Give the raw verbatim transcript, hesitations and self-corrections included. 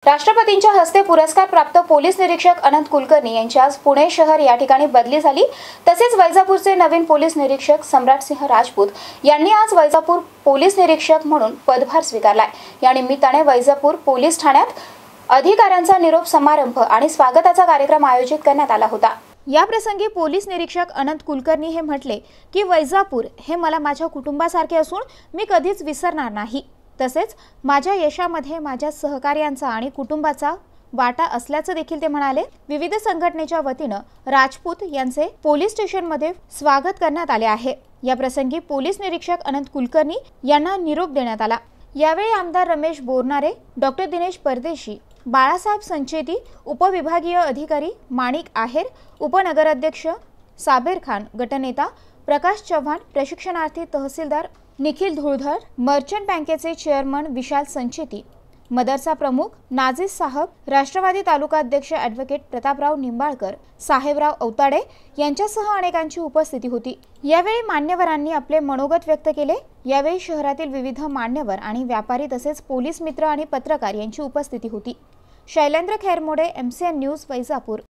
राष्ट्रपतींच्या हस्ते पुरस्कार प्राप्त पोलीस निरीक्षक अनंत कुलकर्णी यांची आज पुणे शहर या ठिकाणी बदली झाली। तसेच वैजापूरचे नवीन पोलीस निरीक्षक सम्राटसिंह राजपूत यांनी आज वैजापूर पोलीस निरीक्षक म्हणून पदभार स्वीकारलाय। या निमित्ताने वैजापूर पोलीस ठाण्यात अधिकाऱ्यांचा निरोप समारंभ आणि स्वागताचा कार्यक्रम आयोजित करण्यात आला होता। या प्रसंगी पोलीस निरीक्षक अनंत कुलकर्णी हे म्हटले की वैजापूर हे मला माझ्या कुटुंबासारखे असून मी कधीच विसरणार नाही। तसेच माझ्या यशामध्ये माझ्या सहकार्यांचा आणि कुटुंबाचा वाटा असल्याचं देखील ते म्हणाले। विविध संघटनेच्या वतीनं राजपूत यांचे पोलीस स्टेशनमध्ये स्वागत करण्यात आले आहे। या प्रसंगी पोलीस निरीक्षक अनंत कुलकर्णी यांना निरोप देण्यात आला। यावेळी आमदार रमेश बोरनारे, डॉक्टर दिनेश परदेशी, बाळासाहेब संचेती, उपविभागीय अधिकारी माणिक आहेर, उपनगराध्यक्ष साबेर खान, गटनेता प्रकाश चव्हाण, प्रशिक्षणार्थी तहसीलदार निखिल धुळधर, मर्चंट बँकेचे चेअरमन विशाल संचेती, मदरसा प्रमुख नाझीज साहब, राष्ट्रवादी तालुका अध्यक्ष ॲडव्होकेट प्रतापराव निंबाळकर, साहेबराव अवताडे यांच्यासह अनेकांची उपस्थिती होती। यावेळी मान्यवरांनी आपले मनोगत व्यक्त केले। यावेळी शहरातील विविध मान्यवर आणि व्यापारी तसेच पोलीस मित्र आणि पत्रकार यांची उपस्थिती होती। Shailendra Khairmode, M C N news Vaijapur.